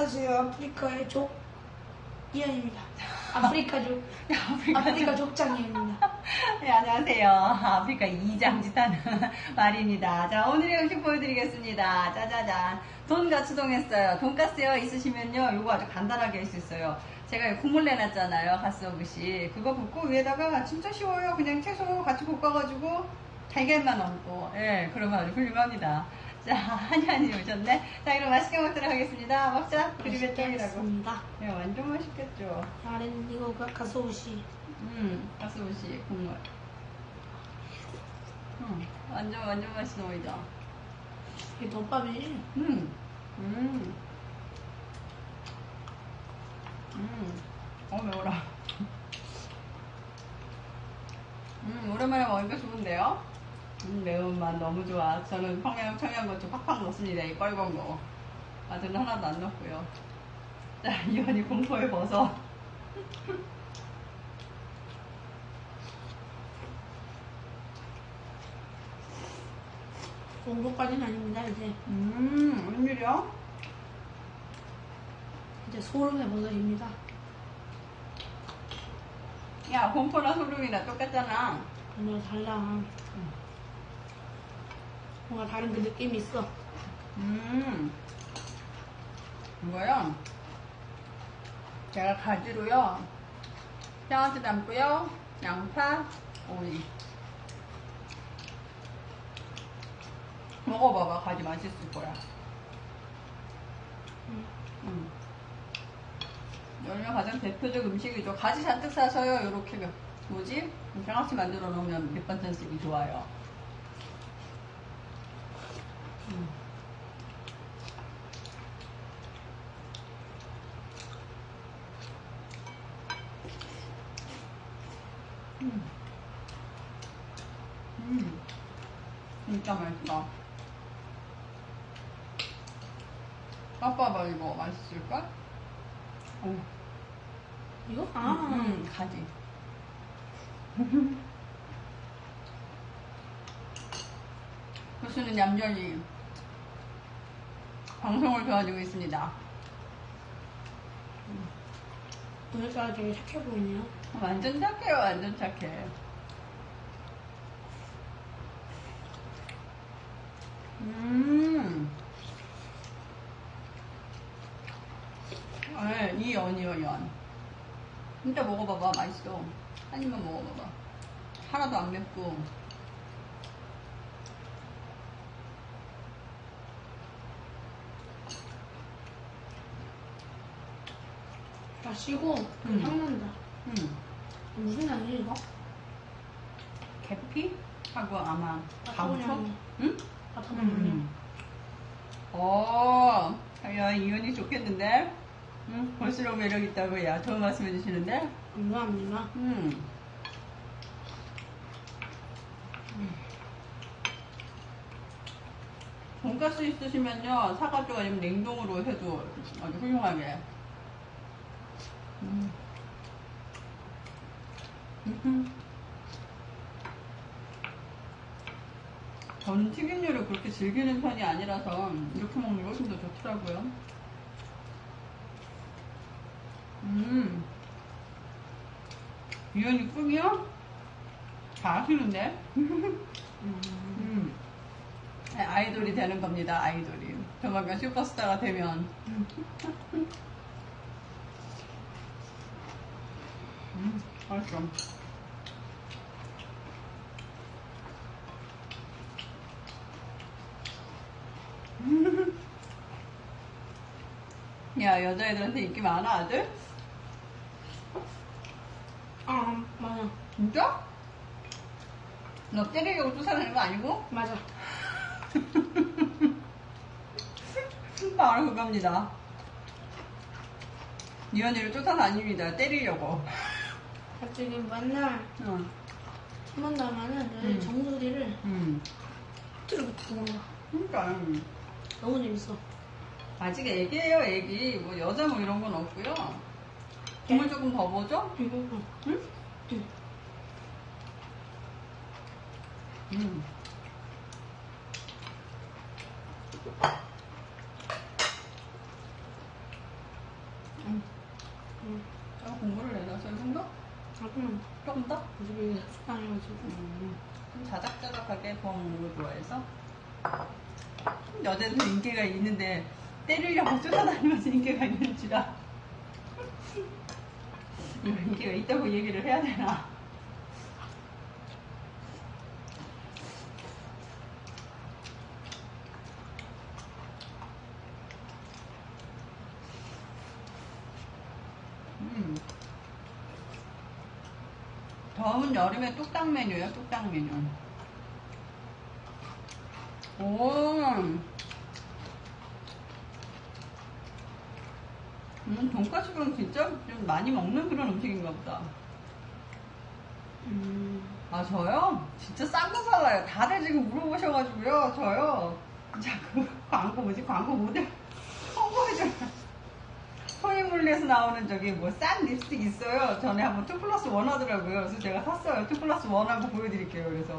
안녕하세요. 아프리카의 족 이현입니다. 아프리카족 아프리카 족장이입니다. 네, 안녕하세요. 아프리카 이장짓하는 말입니다. 자, 오늘의 음식 보여드리겠습니다. 짜자잔. 돈가스동 했어요. 돈가스요 있으시면요, 요거 아주 간단하게 할 수 있어요. 제가 국물 내놨잖아요. 가스오브시. 그거 붓고 위에다가 진짜 쉬워요. 그냥 채소 같이 볶아가지고 달걀만 얹고. 예, 그러면 아주 훌륭합니다. 자, 한이 오셨네. 자, 그럼 맛있게 먹도록 하겠습니다. 먹자. 그리고 떡이라고. 네, 완전 맛있겠죠. 나는 이거 가스오브시. 가스오브시 국물. 완전 맛있어 보이죠? 이게 덮밥이지? 매워라. 오랜만에 먹으니까 좋은데요? 매운맛 너무 좋아. 저는 청양고추 팍팍 넣습니다. 이 뻘건 거. 마늘은 하나도 안 넣고요. 자, 이현이 공포의 버섯. 공포까지는 아닙니다. 이제 웬일이야? 이제 소름의 버섯입니다. 야, 공포나 소름이나 똑같잖아. 정말 달라. 뭔가 다른 그 느낌이 있어. 이거요. 제가 가지로요. 양아치 담고요. 양파, 오이. 먹어봐봐. 가지 맛있을 거야. 여기가 가장 대표적 음식이죠. 가지 잔뜩 사서요. 요렇게 뭐지? 장아찌 만들어 놓으면 밑반찬 쓰기 좋아요. 진짜 맛있어. 아빠봐 이거 맛있을까? 이거? 가지. 교수는 얌전히 방송을 도와주고 있습니다. 오늘따라 되게 착해 보이네요. 완전 착해요. 완전 착해. 네, 이 연이요. 진짜 먹어봐봐. 맛있어. 한 입만 먹어봐봐. 하나도 안 맵고. 마시고 향 난다. 무슨 향이지 이거? 계피하고 아마 감초? 바타향. 야, 이현이 좋겠는데? 볼수록 매력 있다고, 야, 좋은 말씀 해주시는데? 감사합니다. 돈가스 있으시면요, 사가지고 아니면 냉동으로 해도 아주 훌륭하게. 저는 튀김류를 그렇게 즐기는 편이 아니라서 이렇게 먹는 게 훨씬 더 좋더라고요. 이현이 꿈이요? 잘하시는데? 아이돌이 되는 겁니다. 아이돌이. 조만간 슈퍼스타가 되면. 맛있어. 야, 여자애들한테 인기 많아, 아들? 맞아. 진짜? 너 때리려고 쫓아내는 거 아니고? 맞아. 바로 그겁니다. 이현이를 쫓아다닙니다. 때리려고. 갑자기 맨날 한 번 나면은 정수리를 들고 도망가. 그러니까 너무 재밌어. 아직 애기예요, 애기. 뭐 여자 뭐 이런 건 없고요. 국물 조금 더 보죠? 응? 제가 공부를 해놔서 이 정도? 조금 더? 집에 식당해가지고. 좀 자작자작하게 구워먹는 걸 좋아해서. 여자도 인기가 있는데 때리려고 쫓아다니면서 인기가 있는 줄아. 이거 인기가 있다고 얘기를 해야 되나? 더운 여름에 뚝딱 메뉴예요, 뚝딱 메뉴. 오. 돈까스는 진짜 좀 많이 먹는 그런 음식인가 보다. 아, 저요? 진짜 싼 거 사와요. 다들 지금 물어보셔가지고요. 저요. 자꾸 광고 뭐지? 광고 모델 홍보해줘요. 토니몰리에서 나오는 저기 뭐 싼 립스틱 있어요. 전에 한번 2+1 하더라고요. 그래서 제가 샀어요. 2+1 하고 보여드릴게요. 그래서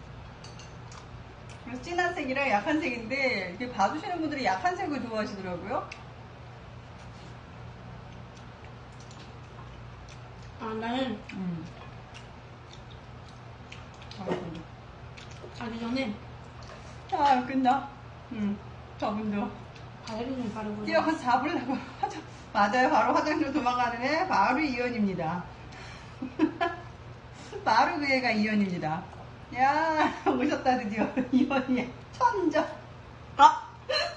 진한 색이랑 약한 색인데 이렇게 봐주시는 분들이 약한 색을 좋아하시더라고요. 아, 나는 자기 전에 아, 끝나. 저분도 바르는 바르고. 뛰어가서 잡으려고 하죠. 맞아요. 바로 화장실 도망가는 애 바로 이현입니다. 바로 그 애가 이현입니다. 야, 오셨다 드디어. 이현이 천적. 아!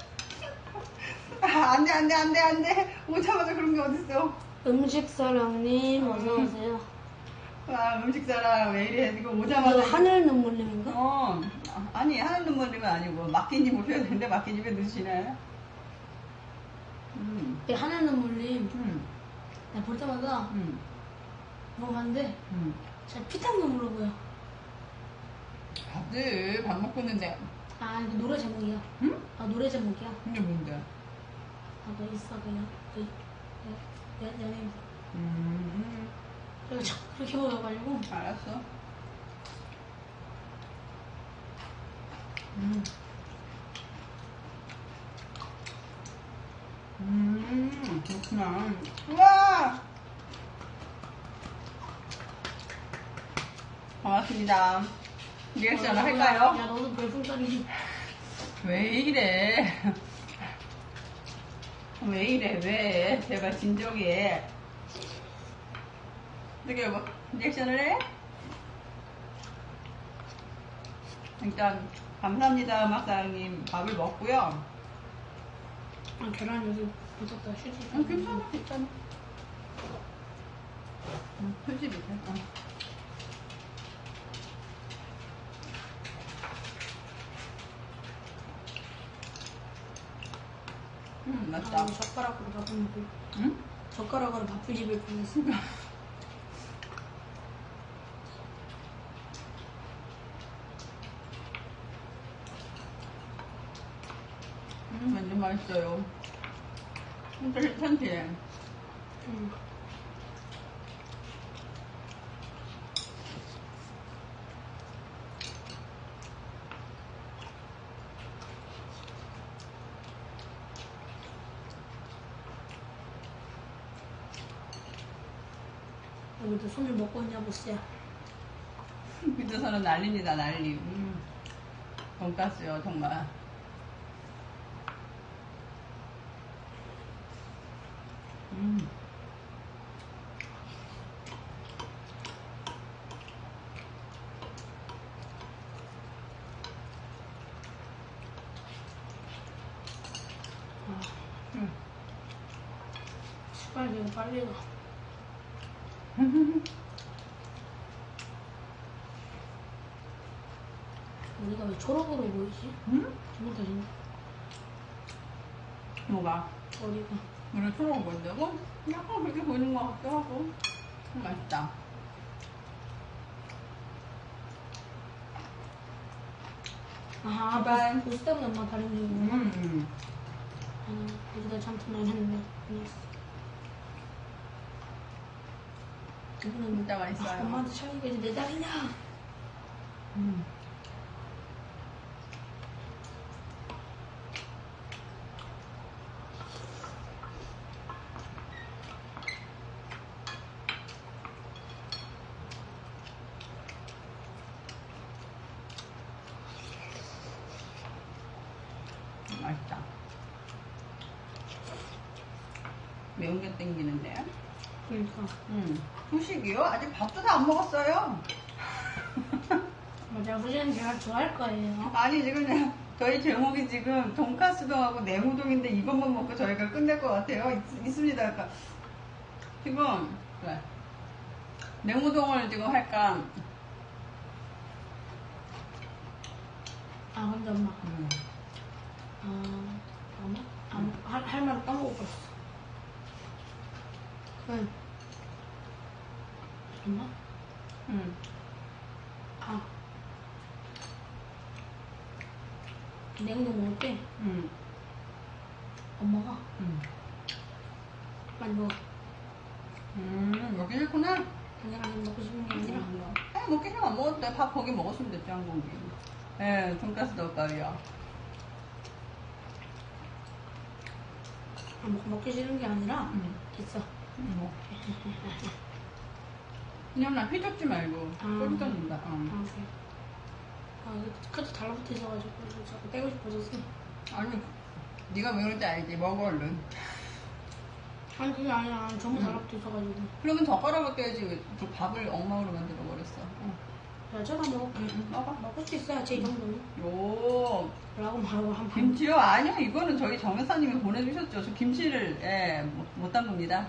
안돼. 오자마자 그런 게 어딨어. 음식사랑님, 어서오세요. 와, 음식사랑 왜 이래. 이거 이거 오자마자. 하늘 눈물님인가? 아니, 하늘 눈물님은 아니고 막기님 오셔야 되는데 막기님 왜 늦으시나요? 이 하늘 눈물님, 내가 볼 때마다 물어봤는데 제가 피탕 눈물로 보여. 다들 밥 먹고 있는데. 아, 이거 노래 제목이야. 응? 아, 노래 제목이야. 이게 뭔데? 아, 너 있어, 그냥. 연예인. 그래서 자꾸 그렇게 보여가지고. 알았어. 그렇구나. 우와! 반갑습니다. 리액션 할까요? 야, 너도 별풍선이. 왜 이래? 왜 이래? 왜? 제발 진정해. 어떻게 뭐 리액션을 해? 일단 감사합니다, 음악사랑님. 밥을 먹고요. 아, 계란 여기 붙었다, 휴지. 괜찮아. 휴지 밑에. 맛있다. 아, 젓가락으로 밥을 먹고. 응? 젓가락으로 밥을 집을 뻔했어. 완전 맛있어요. 진짜 괜찮지? 여기도 손을 먹고 있냐, 보세요. 밑에서는 난리입니다, 난리. 돈가스요, 정말. 시간이 빨리 가. 우리가 왜 초록으로 보이지? 잘못하신다. 뭐가? 어디가? 오늘 초록 보인다고? 약간 그렇게 보이는 것 같기도 하고. 맛있다. 아, 제발. 보스 때문에 엄마 다른 얘기구나. 여기다 잠깐만 했는데. 아니었어. 이거는 진짜 맛있어요. 엄마한테 차이가 이제 내 딸이냐? 매운 게 땡기는데. 그러니까. 후식이요? 아직 밥도 다 안 먹었어요. 맞아, 후식은 제가 좋아할 거예요. 아니, 지금 저희 제목이 지금 돈가스동하고 냉우동인데 이것만 먹고 저희가 끝낼 것 같아요. 있습니다. 그러니까 지금 그래. 냉우동을 지금 할까? 아, 근데 엄마. 엄마? 할 말을 까먹고 있어. 응. 엄마? 아. 냉동 먹을 때 엄마가 많이 먹어. 먹기 싫구나. 그냥 안 먹고 싶은 게 아니라. 아니, 먹기 싫으면 안 먹어도 돼. 밥 거기 먹었으면 됐지, 한 공기. 예, 돈가스 넣을까요? 먹기 싫은 게 아니라 있어. 그냥 나 휘젓지 말고 꼬리 떴는다. 아, 그래. 이거 끝에 달라붙어 있어가지고 자꾸 빼고 싶어져서. 아니, 네가 왜 그런지 알지? 먹어 얼른. 아니 그게 아니라 전부 달라붙어 있어가지고. 그러면 젓가락을 떼야지. 왜 그 밥을 엉망으로 만들어 버렸어. 야, 저다 먹을게. 먹어. 먹을 수 있어야지 이 정도는. 요 라고 말하고 한 번. 김치요? 아니요, 이거는 저희 정 여사님이 보내주셨죠. 저 김치를 못 담굽니다.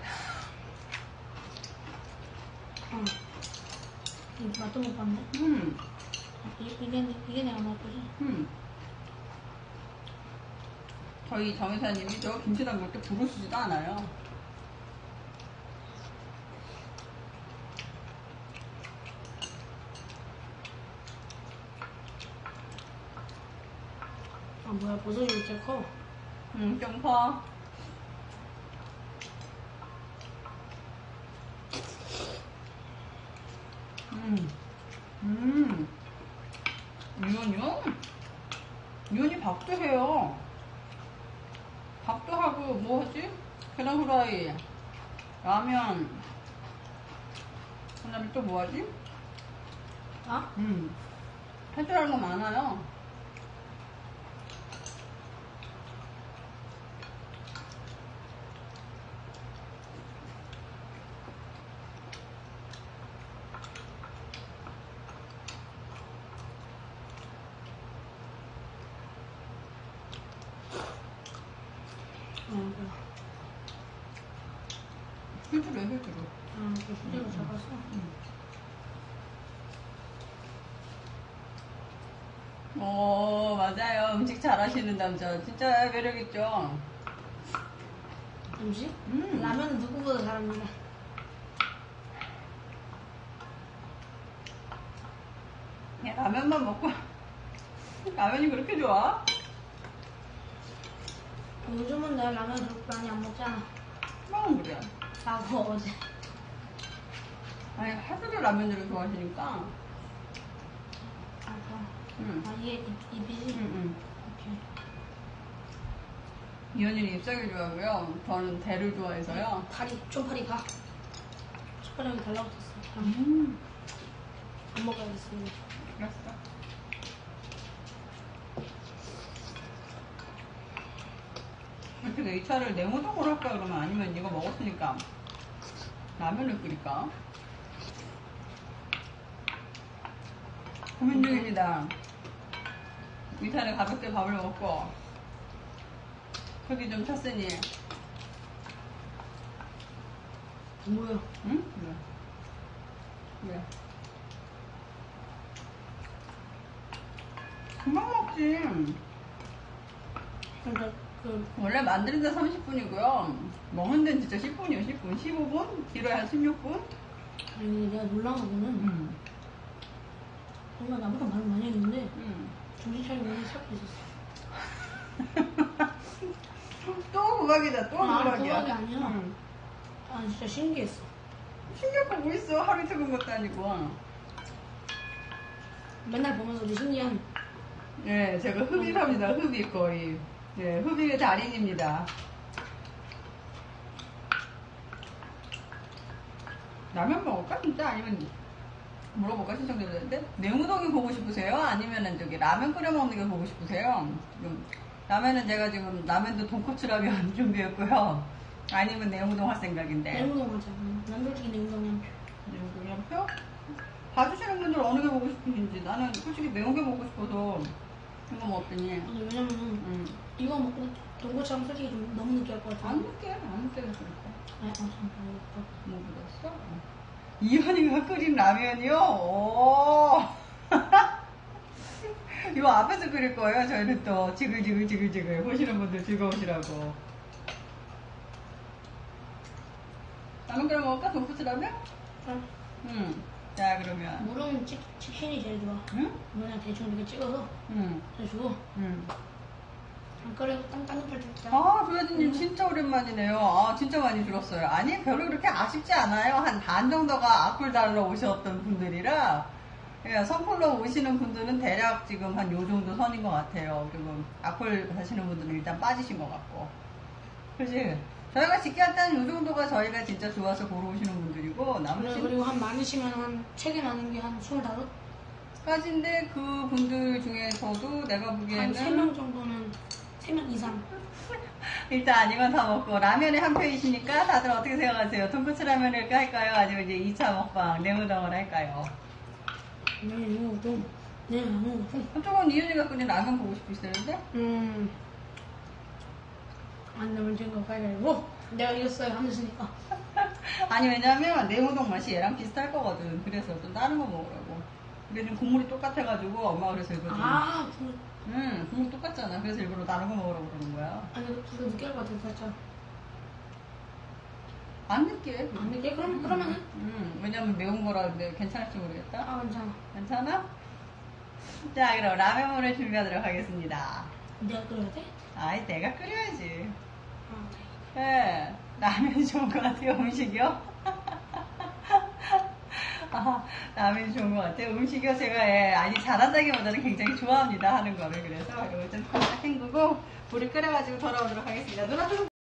맛도 못 봤는데? 이게 내가 먹거지? 저희 정 여사님이 저 김치 담글 때 부르시지도 않아요. 아 뭐야, 버섯이 왜 이렇게 커? 좀 커. 이혼이 밥도 해요. 밥도 하고 뭐 하지? 계란 후라이, 라면, 그다음에 또 뭐 하지? 아? 할 줄 아는 거 많아요. 그래. 휴지로 해, 휴지로. 그 수제로 잡았어? 맞아요. 음식 잘하시는 남자. 진짜 매력있죠? 음식? 라면은 누구보다 잘합니다. 야, 라면만 먹고. 라면이 그렇게 좋아? 요즘은 내가 라면 그렇게 많이 안 먹잖아. 그래. 나고 어제. 아니, 하루도 라면을 좋아하시니까. 이게 입이지? 오케이. 이현이는 잎사귀 좋아하고요. 저는 대를 좋아해서요. 쪽팔이 가. 숟가락이 달라붙었어. 안 먹어야겠습니다. 알았어. 어떻게 이 차를 냉우동으로 할까 그러면 아니면 이거 먹었으니까 라면을 끓일까? 고민 중입니다. 이 차를 가볍게 밥을 먹고 속이 좀 찼으니. 뭐야? 응? 왜? 금방 먹지. 그러니까 원래 만드는데 30분이고요. 먹는 데는 진짜 10분이요, 10분. 15분? 길어야 한 16분? 아니 내가 놀란 거는 엄마 나보다 말을 많이 했는데 정신 차리고 오늘 찾고 있었어. 또 구박이다, 또 구박이야. 구박이 아니야. 진짜 신기했어. 신기할 거 뭐 있어? 하루 이틀 본 것도 아니고. 맨날 보면서도 신기한. 네, 제가 흡입합니다. 흡입 거의. 네, 흡입의 달인입니다. 라면 먹을까? 진짜? 아니면 물어볼까? 신청되는데? 냉우동이 보고 싶으세요? 아니면은 저기 라면 끓여 먹는 게 보고 싶으세요? 지금 라면은 제가 지금 라면도 돈코츠 라면 준비했고요. 아니면 내우동 할 생각인데. 냉우동 하자. 난 솔직히 냉우동 한 표. 내우동 한 표? 봐주시는 분들 어느 게 먹고 싶으신지. 나는 솔직히 매운 게 먹고 싶어서 이거 먹더니. 아니 왜냐면은 이거 먹고 돈코츠랑 솔직히 좀 너무 느끼할 것 같아. 안 느끼해서 그럴까? 아니 잠깐 뭐 묻었어? 이현이가 끓인 라면이요? 오. 이거 앞에서 끓일 거예요. 저희는 또 지글지글 보시는 분들 즐거우시라고. 라면 끓여 먹을까? 돈코츠 라면? 자 그러면 물은 치킨이 제일 좋아. 응? 그냥 대충 이렇게 찍어서 해주고 안 끓여서 따뜻할 때 있자. 아 조혜진님 진짜 오랜만이네요. 아 진짜 많이 줄었어요. 아니 별로 그렇게 아쉽지 않아요. 한 반 정도가 악플 달러 오셨던 분들이라 예, 선풀로 오시는 분들은 대략 지금 한 요 정도 선인 것 같아요. 그리고 악플 하시는 분들은 일단 빠지신 것 같고. 그치? 저희가 짓게 할 때는 요 정도가 저희가 진짜 좋아서 보러 오시는 분들이고 나머지는 그리고 한 많으시면 한 책에 나는 게 한 25? 까지인데 그 분들 중에서도 내가 한 보기에는 3명 정도는 3명 이상. 일단 이건 다 먹고 라면에 한 표이시니까 다들 어떻게 생각하세요? 돈코츠 라면을 할까요? 아니면 이제 2차 먹방 냉우동을 할까요? 냉우동. 한쪽은 이현이가 끓인 라면 보고 싶으시다는데? 안 내면 된거 가위바위보. 내가 이겼어요. 안 됐으니까. 아니 왜냐면 냉우동 맛이 얘랑 비슷할 거거든. 그래서 또 다른 거 먹으라고. 근데 지금 국물이 똑같아가지고 엄마가 그래서 일부러 국물 똑같잖아. 그래서 일부러 다른 거 먹으라고 그러는 거야. 아니 둘다 느끼할 것 같아 살짝. 안 느끼해. 안 느끼해? 그러면은? 왜냐면 매운 거라 근데 괜찮을지 모르겠다. 아 괜찮아. 괜찮아? 자 그럼 라면물을 준비하도록 하겠습니다. 내가 끓여야 돼? 아이 내가 끓여야지. 아 네, 라면이 좋은 것 같아요. 음식이요? 아, 라면이 좋은 것 같아요. 음식이요? 제가 아니 잘한다기보다는 굉장히 좋아합니다. 하는 거를. 그래서 이거 좀 살짝 헹구고 물을 끓여가지고 돌아오도록 하겠습니다. 누나 좀